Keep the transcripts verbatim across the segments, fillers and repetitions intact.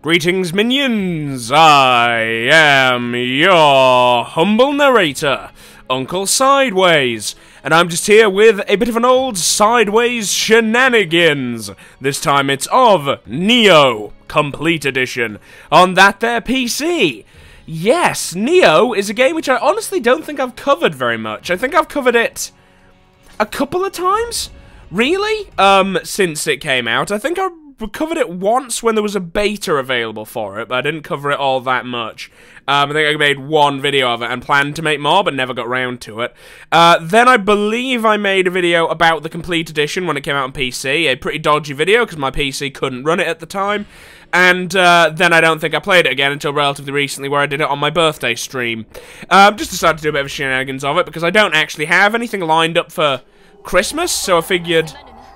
Greetings, minions! I am your humble narrator, Uncle Sideways, and I'm just here with a bit of an old Sideways shenanigans. This time it's of Nioh Complete Edition on that there P C. Yes, Nioh is a game which I honestly don't think I've covered very much. I think I've covered it a couple of times, really, um, since it came out. I think I covered it once when there was a beta available for it, but I didn't cover it all that much. Um, I think I made one video of it and planned to make more, but never got round to it. Uh, then I believe I made a video about the Complete Edition when it came out on P C, a pretty dodgy video because my P C couldn't run it at the time. And uh, then I don't think I played it again until relatively recently, where I did it on my birthday stream. Um, just decided to do a bit of shenanigans of it because I don't actually have anything lined up for Christmas, so I figured...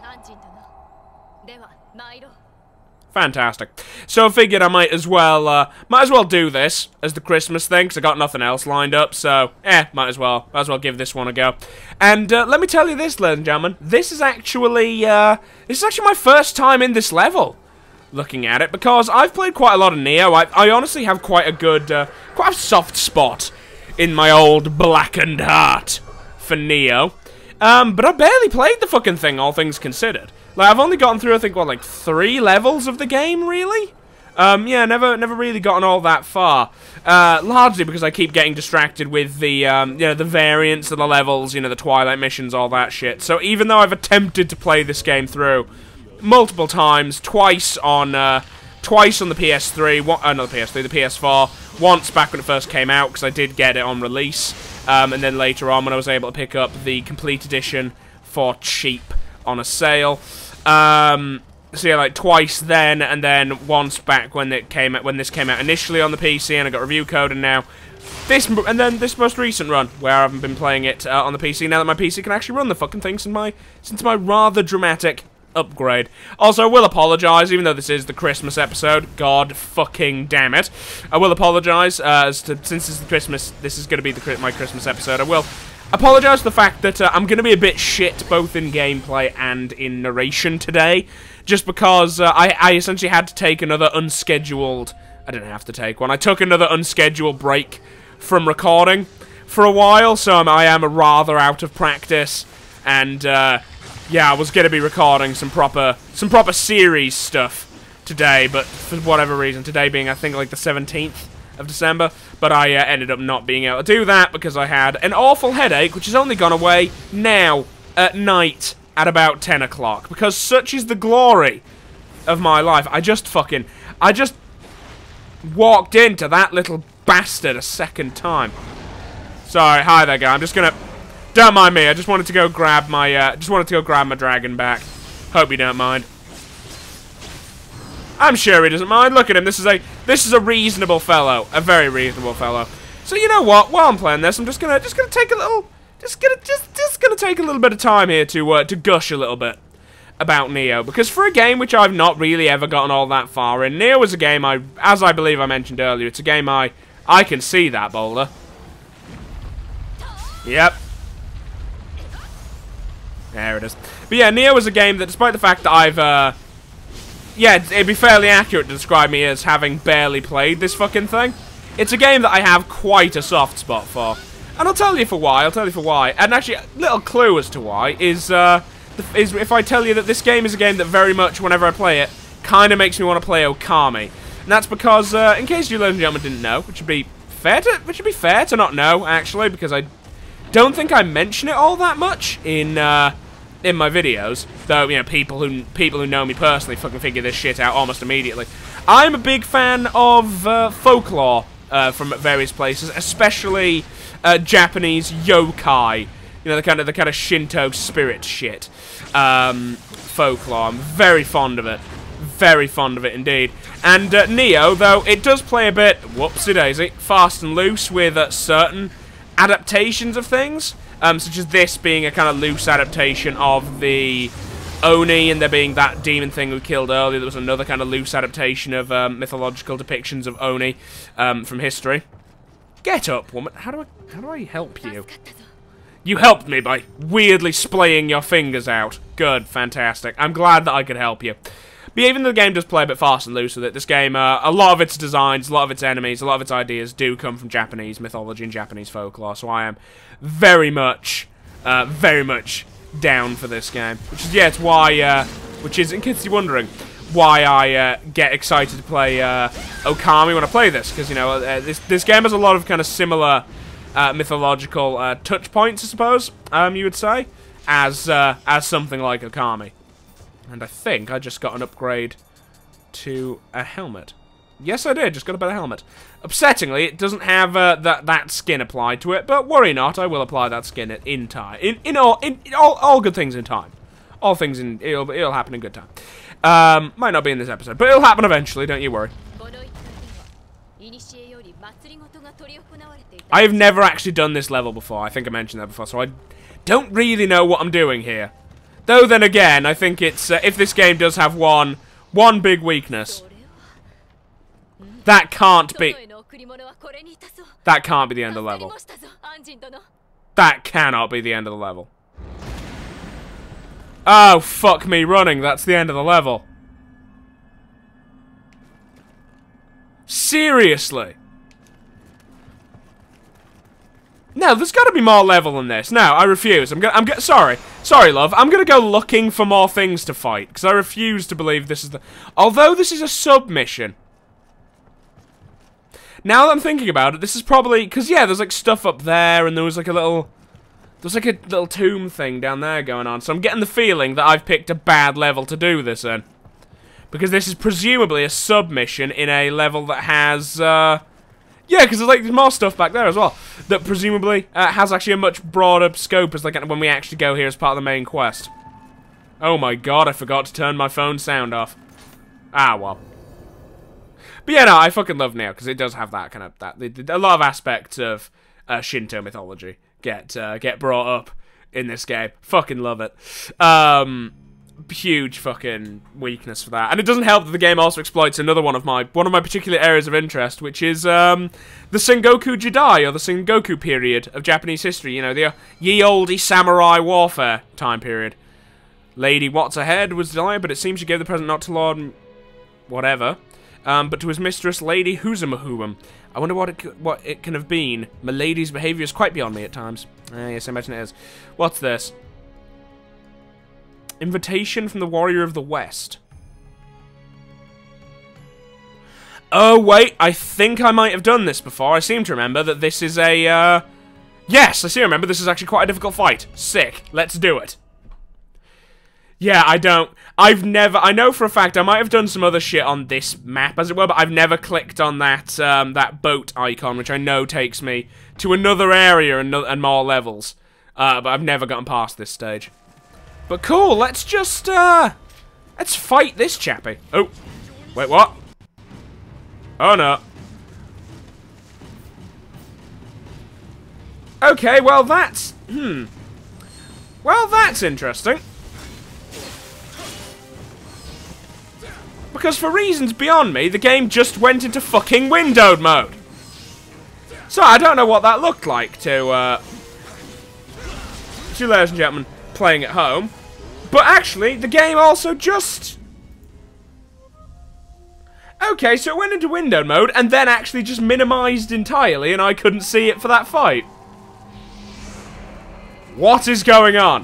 Fantastic. So I figured I might as well, uh, might as well do this as the Christmas thing, because I got nothing else lined up, so, eh, might as well, might as well give this one a go. And, uh, let me tell you this, ladies and gentlemen, this is actually, uh, this is actually my first time in this level, looking at it, because I've played quite a lot of Nioh. I, I honestly have quite a good, uh, quite a soft spot in my old blackened heart for Nioh. Um, but I barely played the fucking thing, all things considered. Like, I've only gotten through, I think, what, like, three levels of the game, really? Um, yeah, never never really gotten all that far. Uh, largely because I keep getting distracted with the, um, you know, the variants of the levels, you know, the Twilight missions, all that shit. So even though I've attempted to play this game through multiple times, twice on, uh, twice on the P S three, one, uh, not the P S three, the P S four, once back when it first came out, because I did get it on release, um, and then later on when I was able to pick up the Complete Edition for cheap on a sale. Um, so yeah, like twice then, and then once back when it came out, when this came out initially on the P C, and I got review code, and now this, and then this most recent run where I haven't been playing it uh, on the P C. Now that my P C can actually run the fucking thing, since my since my rather dramatic upgrade. Also, I will apologise, even though this is the Christmas episode. God fucking damn it! I will apologise uh, as to since this is Christmas. This is going to be the my Christmas episode. I will apologise for the fact that uh, I'm going to be a bit shit both in gameplay and in narration today, just because uh, I, I essentially had to take another unscheduled... I didn't have to take one. I took another unscheduled break from recording for a while, so I'm, I am rather out of practice, and uh, yeah, I was going to be recording some proper, some proper series stuff today, but for whatever reason, today being, I think, like the seventeenth of December, but I uh, ended up not being able to do that because I had an awful headache, which has only gone away now at night at about ten o'clock, because such is the glory of my life. I just fucking, I just walked into that little bastard a second time. Sorry, hi there, guy. I'm just gonna, don't mind me. I just wanted to go grab my, uh, just wanted to go grab my dragon back. Hope you don't mind. I'm sure he doesn't mind. Look at him. This is a this is a reasonable fellow, a very reasonable fellow. So you know what? While I'm playing this, I'm just gonna just gonna take a little, just gonna just just gonna take a little bit of time here to uh, to gush a little bit about Nioh, because for a game which I've not really ever gotten all that far in, Nioh was a game I, as I believe I mentioned earlier, it's a game I I can see that boulder. Yep. There it is. But yeah, Nioh was a game that, despite the fact that I've uh. yeah, it'd be fairly accurate to describe me as having barely played this fucking thing. It's a game that I have quite a soft spot for. And I'll tell you for why, I'll tell you for why. And actually, a little clue as to why is, uh, is if I tell you that this game is a game that very much, whenever I play it, kind of makes me want to play Okami. And that's because, uh, in case you ladies and gentlemen didn't know, which would be fair to, which would be fair to not know, actually, because I don't think I mention it all that much in, uh... in my videos, though, you know, people who people who know me personally fucking figure this shit out almost immediately. I'm a big fan of uh, folklore uh, from various places, especially uh, Japanese yokai. You know, the kind of the kind of Shinto spirit shit. Um, folklore. I'm very fond of it, very fond of it indeed. And uh, Nioh, though, it does play a bit whoopsie daisy, fast and loose with uh, certain adaptations of things. Um, such as this being a kind of loose adaptation of the Oni, and there being that demon thing we killed earlier. There was another kind of loose adaptation of um, mythological depictions of Oni um, from history. Get up, woman. How do I how do I help you? You helped me by weirdly splaying your fingers out. Good, fantastic. I'm glad that I could help you. But even though the game does play a bit fast and loose with it, this game, uh, a lot of its designs, a lot of its enemies, a lot of its ideas do come from Japanese mythology and Japanese folklore, so I am very much, uh, very much down for this game. Which is, yeah, it's why, uh, which is, in case you're wondering, why I uh, get excited to play uh, Okami when I play this, because, you know, uh, this, this game has a lot of kind of similar uh, mythological uh, touch points, I suppose, um, you would say, as, uh, as something like Okami. And I think I just got an upgrade to a helmet. Yes, I did, just got a better helmet. Upsettingly, it doesn't have uh, that that skin applied to it, but worry not, I will apply that skin in time. In, in, all, in, in all, all good things in time. All things in, it'll, it'll happen in good time. Um, might not be in this episode, but it'll happen eventually, don't you worry. I have never actually done this level before, I think I mentioned that before, so I don't really know what I'm doing here. Though then again, I think it's, uh, if this game does have one, one big weakness, that can't be, that can't be the end of the level. That cannot be the end of the level. Oh, fuck me running, that's the end of the level. Seriously? No, there's got to be more level than this. No, I refuse. I'm gonna. I'm gonna. Sorry, sorry, love. I'm gonna go looking for more things to fight because I refuse to believe this is the. Although this is a submission. Now that I'm thinking about it, this is probably because yeah, there's like stuff up there, and there was like a little. There's like a little tomb thing down there going on. So I'm getting the feeling that I've picked a bad level to do this in, because this is presumably a submission in a level that has. Uh, Yeah, because there's like there's more stuff back there as well that presumably uh, has actually a much broader scope as like when we actually go here as part of the main quest. Oh my god, I forgot to turn my phone sound off. Ah, well. But yeah, no, I fucking love Neo because it does have that kind of that a lot of aspects of uh, Shinto mythology get uh, get brought up in this game. Fucking love it. Um. Huge fucking weakness for that, and it doesn't help that the game also exploits another one of my one of my particular areas of interest, which is um, the Sengoku Jidai or the Sengoku period of Japanese history. You know, the uh, ye olde samurai warfare time period. Lady What's Ahead was denied, but it seems she gave the present not to Lord whatever, um, but to his mistress, Lady Huzumahuum. I wonder what it what it can have been. My lady's behaviour is quite beyond me at times. Uh, yes, I imagine it is. What's this? Invitation from the Warrior of the West. Oh, wait. I think I might have done this before. I seem to remember that this is a, uh... Yes, I seem to remember this is actually quite a difficult fight. Sick. Let's do it. Yeah, I don't... I've never... I know for a fact I might have done some other shit on this map, as it were, but I've never clicked on that, um, that boat icon, which I know takes me to another area and, no and more levels. Uh, but I've never gotten past this stage. But cool, let's just, uh, let's fight this chappie. Oh, wait, what? Oh, no. Okay, well, that's, hmm. Well, that's interesting. Because for reasons beyond me, the game just went into fucking windowed mode. So, I don't know what that looked like to, uh, to ladies and gentlemen playing at home. But actually, the game also just... Okay, so it went into windowed mode, and then actually just minimized entirely, and I couldn't see it for that fight. What is going on?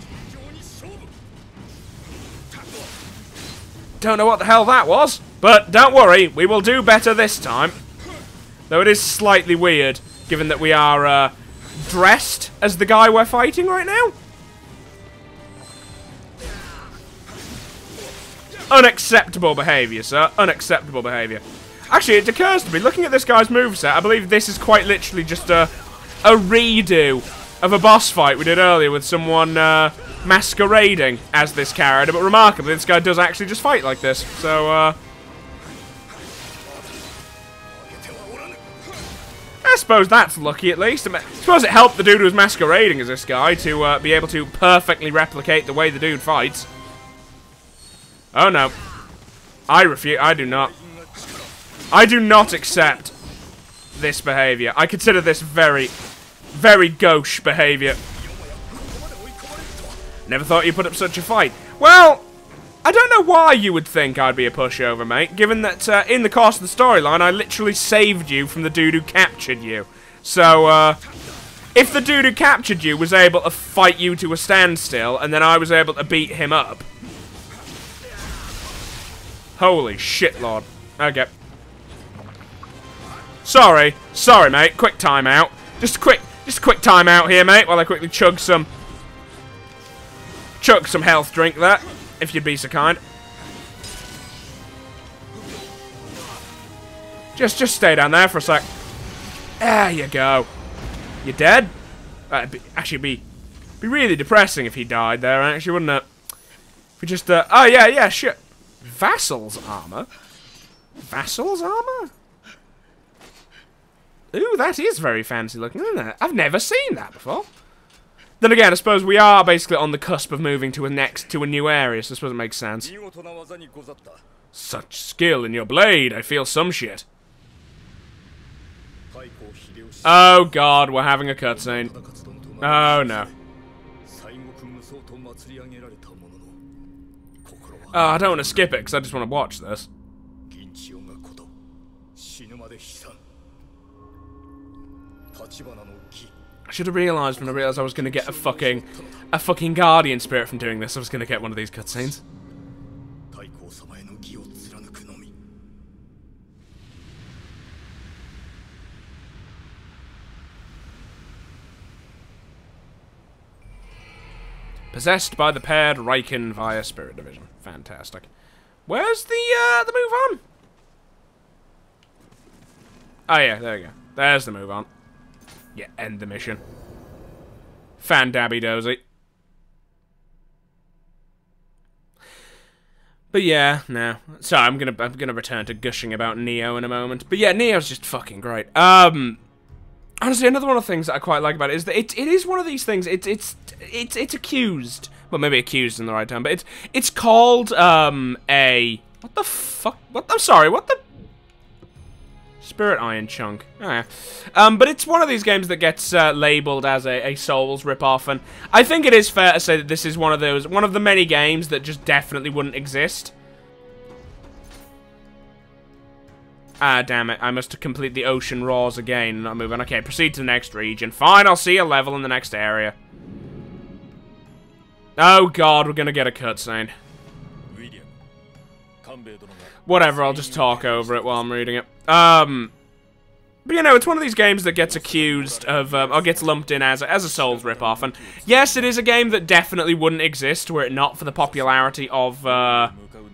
Don't know what the hell that was, but don't worry, we will do better this time. Though it is slightly weird, given that we are, uh, dressed as the guy we're fighting right now. Unacceptable behaviour, sir. Unacceptable behaviour. Actually, it occurs to me, looking at this guy's moveset, I believe this is quite literally just a, a redo of a boss fight we did earlier with someone uh, masquerading as this character. But remarkably, this guy does actually just fight like this. So, uh... I suppose that's lucky, at least. I suppose it helped the dude who was masquerading as this guy to uh, be able to perfectly replicate the way the dude fights. Oh no. I refuse. I do not. I do not accept this behavior. I consider this very, very gauche behavior. Never thought you'd put up such a fight. Well, I don't know why you would think I'd be a pushover, mate, given that uh, in the course of the storyline, I literally saved you from the dude who captured you. So, uh, if the dude who captured you was able to fight you to a standstill, and then I was able to beat him up... Holy shit, Lord. Okay. Sorry. Sorry, mate. Quick timeout. Just a quick, just a quick timeout here, mate, while I quickly chug some... Chug some health drink there. If you'd be so kind. Just, just stay down there for a sec. There you go. You dead? That'd be, actually be, be really depressing if he died there, actually, wouldn't it? If we just, uh, oh yeah, yeah, shit. Vassal's armor? Vassal's armor? Ooh, that is very fancy looking, isn't it? I've never seen that before. Then again, I suppose we are basically on the cusp of moving to a next to a new area, so I suppose it makes sense. Such skill in your blade, I feel some shit. Oh god, we're having a cutscene. Oh no. Oh, I don't want to skip it because I just want to watch this. I should have realised when I realised I was going to get a fucking, a fucking guardian spirit from doing this. I was going to get one of these cutscenes. Possessed by the paired Riken via Spirit Division. Fantastic. Where's the, uh, the move on? Oh yeah, there we go. There's the move on. Yeah, end the mission. Fan-dabby dozy. But yeah, no. So I'm gonna I'm gonna return to gushing about Neo in a moment. But yeah, Neo's just fucking great. Um honestly, another one of the things that I quite like about it is that it it is one of these things, it's it's it's it's accused. Well, maybe accused in the right term, but it's it's called um a what the fuck what I'm sorry, what the Spirit Iron Chunk. Oh, yeah. Um, but it's one of these games that gets uh, labeled as a, a Souls ripoff, and I think it is fair to say that this is one of those, one of the many games that just definitely wouldn't exist. Ah, damn it. I must complete the Ocean Roars again and not move on. Okay, proceed to the next region. Fine, I'll see a level in the next area. Oh god, we're gonna get a cutscene. Whatever, I'll just talk over it while I'm reading it. Um, but you know, it's one of these games that gets accused of, um, or gets lumped in as a, as a Souls ripoff. And yes, it is a game that definitely wouldn't exist were it not for the popularity of, uh,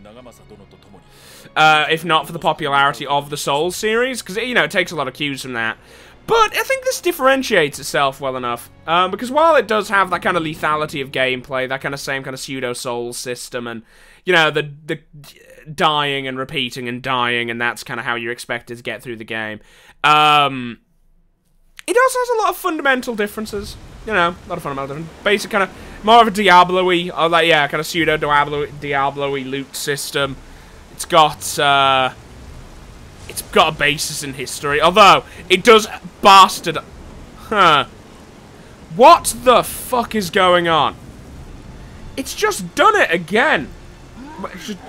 uh, if not for the popularity of the Souls series, because you know it takes a lot of cues from that. But I think this differentiates itself well enough, um, because while it does have that kind of lethality of gameplay, that kind of same kind of pseudo Souls system, and you know the the dying and repeating and dying, and that's kind of how you're expected to get through the game. Um, it also has a lot of fundamental differences. You know, a lot of fundamental differences. Basic kind of, more of a Diablo-y, or like, yeah, kind of pseudo-Diablo-y Diablo-y loot system. It's got, uh, it's got a basis in history, although it does bastard... Huh. What the fuck is going on? It's just done it again. It's just...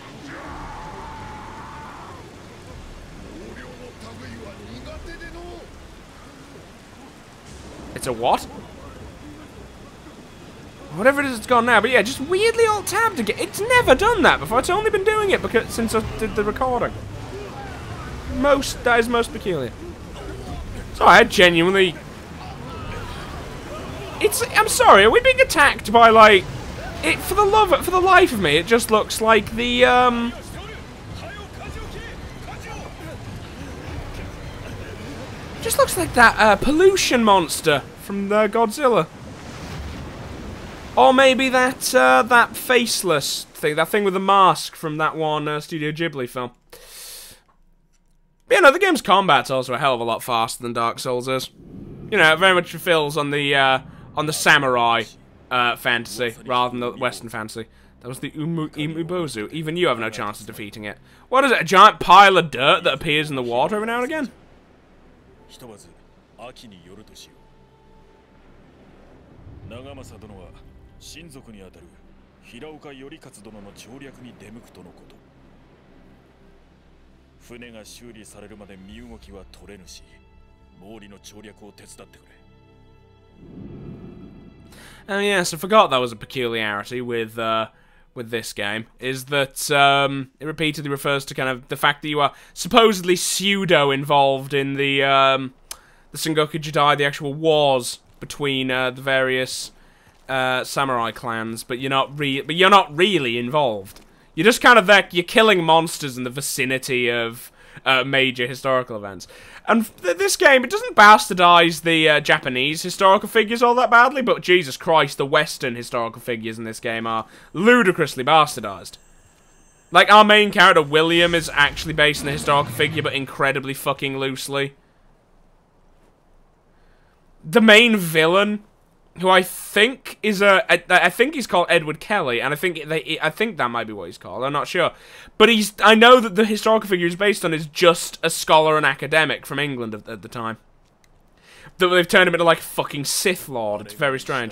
It's a what? Whatever it is, it's gone now. But yeah, just weirdly alt-tabbed again. It's never done that before. It's only been doing it because since I did the recording. Most, that is most peculiar. Sorry, I genuinely... It's, I'm sorry, are we being attacked by, like... It, for the love, for the life of me, it just looks like the, um... just looks like that uh, pollution monster from uh, Godzilla, or maybe that uh, that faceless thing, that thing with the mask from that one uh, Studio Ghibli film. But, you know, the game's combat's also a hell of a lot faster than Dark Souls is. You know, it very much fulfills on the uh, on the samurai uh, fantasy rather than the Western fantasy. That was the Umu Imubozu. Even you have no chance of defeating it. What is it? A giant pile of dirt that appears in the water every now and again? 平岡頼勝殿の調略に出向くとのこと。船が修理されるまで身動きは取れぬし、毛利の調略を手伝ってくれ。 Oh yes, I forgot that was a peculiarity with uh, with this game, is that um, it repeatedly refers to kind of the fact that you are supposedly pseudo-involved in the um, the Sengoku Jidai, the actual wars between uh, the various uh, samurai clans, but you're not re but you're not really involved. You're just kind of there, you're killing monsters in the vicinity of uh, major historical events. And th this game, it doesn't bastardize the uh, Japanese historical figures all that badly, but Jesus Christ, the Western historical figures in this game are ludicrously bastardized. Like, our main character, William, is actually based on a historical figure, but incredibly fucking loosely. The main villain, who I think is a, I, I think he's called Edward Kelly, and I think they, I think that might be what he's called. I'm not sure, but he's. I know that the historical figure he's based on is just a scholar and academic from England at, at the time. That they've turned him into like a fucking Sith Lord. It's very strange.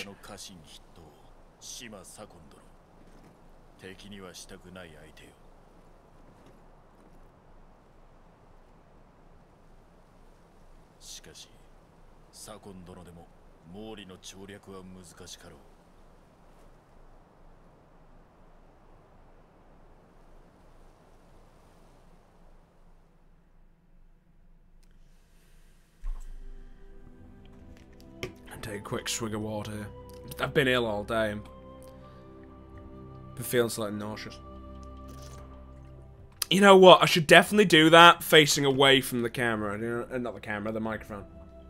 Take a quick swig of water here. I've been ill all day and been feeling slightly nauseous. You know what? I should definitely do that facing away from the camera. You know, not the camera, the microphone.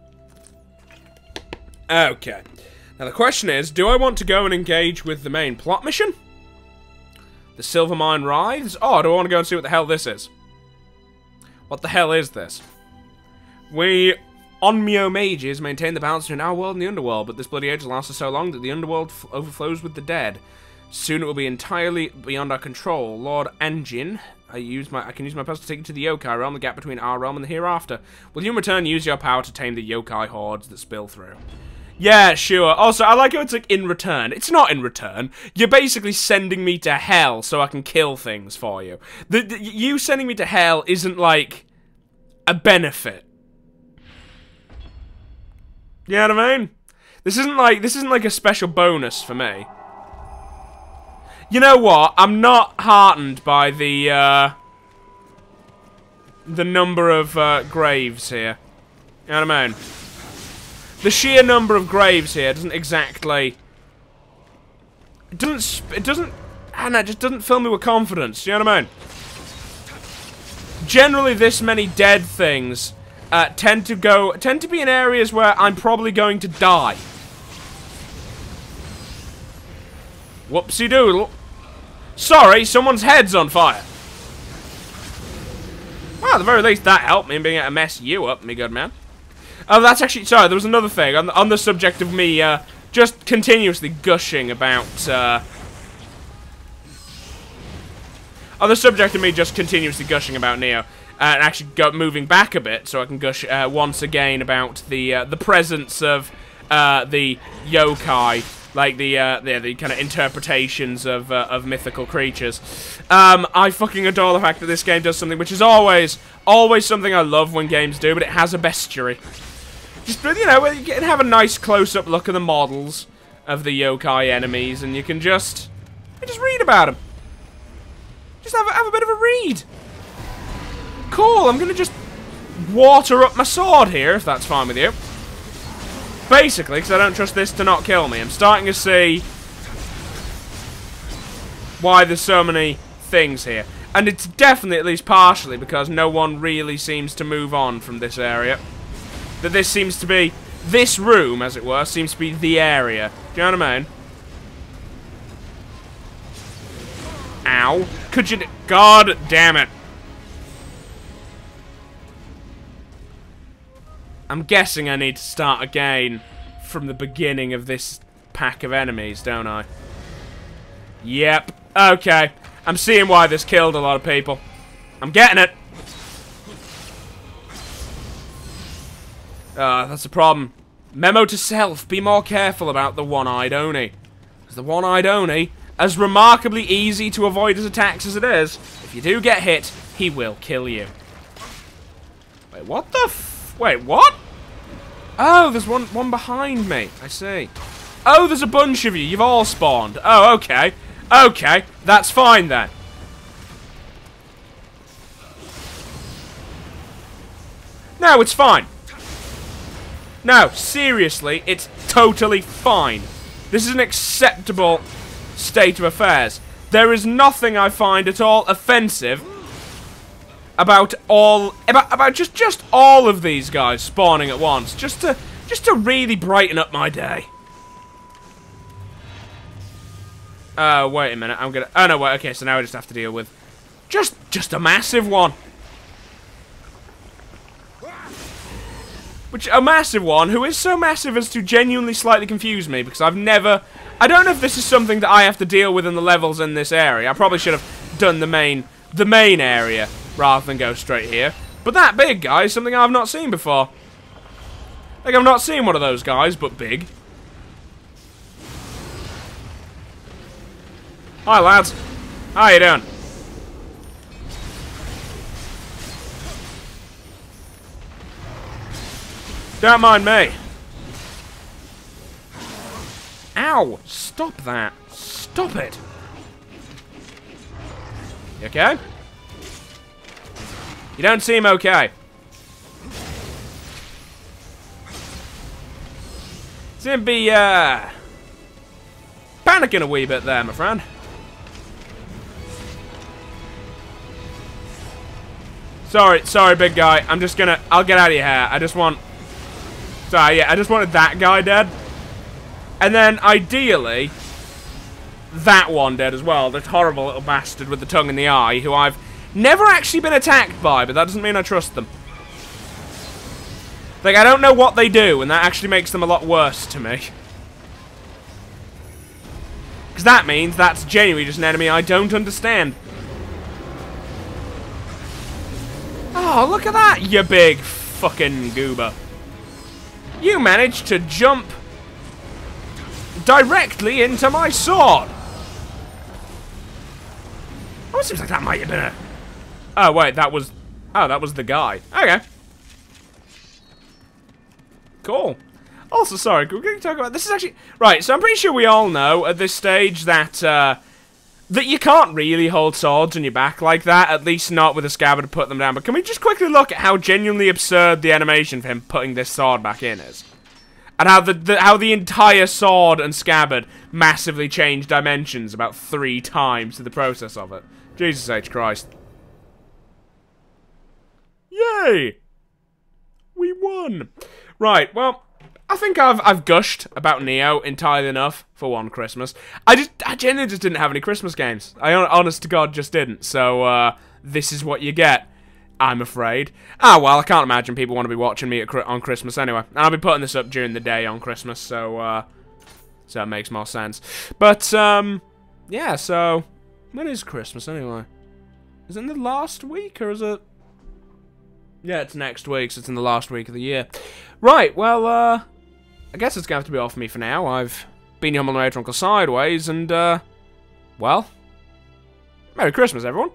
Okay. Now the question is, do I want to go and engage with the main plot mission? The Silvermine Writhes? Oh, do I want to go and see what the hell this is? What the hell is this? We, Onmyo mages, maintain the balance between our world and the underworld, but this bloody age lasts so long that the underworld f overflows with the dead. Soon it will be entirely beyond our control. Lord Anjin, I use my I can use my powers to take you to the yokai realm, the gap between our realm and the hereafter. Will you in return use your power to tame the yokai hordes that spill through? Yeah, sure. Also, I like how it's like in return. It's not in return. You're basically sending me to hell so I can kill things for you. The, the, you sending me to hell isn't like a benefit. You know what I mean? This isn't like this isn't like a special bonus for me. You know what? I'm not heartened by the uh, the number of uh, graves here. You know what I mean? The sheer number of graves here doesn't exactly. It doesn't. It doesn't. I don't know. It just doesn't fill me with confidence. You know what I mean? Generally, this many dead things uh, tend to go tend to be in areas where I'm probably going to die. Whoopsie doodle. Sorry, someone's head's on fire. Well, at the very least, that helped me in being able to mess you up, me good man. Oh, that's actually... Sorry, there was another thing. On the, on the subject of me uh, just continuously gushing about... Uh, on the subject of me just continuously gushing about Neo. Uh, and actually go, moving back a bit so I can gush uh, once again about the uh, the presence of uh, the yokai. Like the, uh, the, the kind of interpretations of, uh, of mythical creatures. Um, I fucking adore the fact that this game does something which is always, always something I love when games do, but it has a bestiary. Just, you know, you can have a nice close-up look at the models of the yokai enemies, and you can just, you just read about them. Just have, have a bit of a read. Cool, I'm gonna just water up my sword here, if that's fine with you. Basically, because I don't trust this to not kill me. I'm starting to see why there's so many things here. And it's definitely, at least partially, because no one really seems to move on from this area. That this seems to be, this room, as it were, seems to be the area. Do you know what I mean? Ow. Could you... God damn it. I'm guessing I need to start again from the beginning of this pack of enemies, don't I? Yep. Okay. I'm seeing why this killed a lot of people. I'm getting it. Ah, uh, that's a problem. Memo to self, be more careful about the one-eyed Oni. Because the one-eyed Oni as remarkably easy to avoid his attacks as it is, if you do get hit, he will kill you. Wait, what the f- Wait, what? Oh, there's one, one behind me. I see. Oh, there's a bunch of you. You've all spawned. Oh, okay. Okay, that's fine then. No, it's fine. No, seriously, it's totally fine. This is an acceptable state of affairs. There is nothing I find at all offensive about all about about just just all of these guys spawning at once, just to just to really brighten up my day. Uh, wait a minute. I'm gonna. Oh no, wait. Okay, so now I just have to deal with just just a massive one. Which, a massive one, who is so massive as to genuinely slightly confuse me, because I've never... I don't know if this is something that I have to deal with in the levels in this area. I probably should have done the main, the main area, rather than go straight here. But that big guy is something I've not seen before. Like, I've not seen one of those guys, but big. Hi, lads. How you doing? Don't mind me. Ow! Stop that. Stop it. You okay? You don't seem okay. Seem to be, uh... panicking a wee bit there, my friend. Sorry, sorry, big guy. I'm just gonna... I'll get out of your hair. I just want... Sorry, yeah, I just wanted that guy dead. And then, ideally, that one dead as well. That horrible little bastard with the tongue in the eye, who I've never actually been attacked by, but that doesn't mean I trust them. Like, I don't know what they do, and that actually makes them a lot worse to me. Because that means that's genuinely just an enemy I don't understand. Oh, look at that, you big fucking goober. You managed to jump directly into my sword. Oh, it seems like that might have been a... Oh, wait, that was... Oh, that was the guy. Okay. Cool. Also, sorry, we're going to talk about... This is actually... Right, so I'm pretty sure we all know at this stage that, uh... that you can't really hold swords on your back like that, at least not with a scabbard to put them down. But can we just quickly look at how genuinely absurd the animation for him putting this sword back in is? And how the, the how the entire sword and scabbard massively changed dimensions about three times through the process of it. Jesus H. Christ. Yay! We won! Right, well... I think I've I've gushed about Neo entirely enough for one Christmas. I just I genuinely just didn't have any Christmas games. I honest to God just didn't. So uh, this is what you get. I'm afraid. Ah well, I can't imagine people want to be watching me at, on Christmas anyway. And I'll be putting this up during the day on Christmas, so uh, so it makes more sense. But um, yeah. So when is Christmas anyway? Is it in the last week or is it? Yeah, it's next week. So it's in the last week of the year. Right. Well. Uh, I guess it's going to have to be off me for now. I've been your humble narrator, Uncle Sideways, and, uh, well, Merry Christmas, everyone.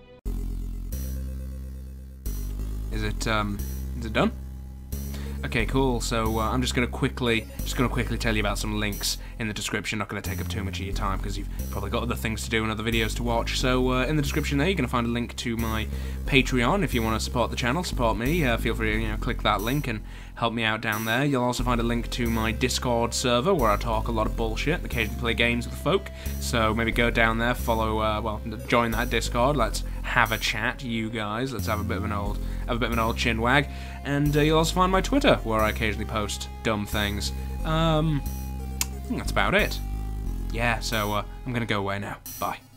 Is it, um, is it done? Okay, cool. So uh, I'm just gonna quickly, just gonna quickly tell you about some links in the description. Not gonna take up too much of your time because you've probably got other things to do and other videos to watch. So uh, in the description there, you're gonna find a link to my Patreon if you want to support the channel, support me. Uh, feel free to you know click that link and help me out down there. You'll also find a link to my Discord server where I talk a lot of bullshit and occasionally play games with folk. So maybe go down there, follow, uh, well, join that Discord. Let's have a chat, you guys. Let's have a bit of an old, have a bit of an old chin wag. And uh, you'll also find my Twitter where I occasionally post dumb things. Um, I think that's about it. Yeah, so uh, I'm gonna go away now. Bye.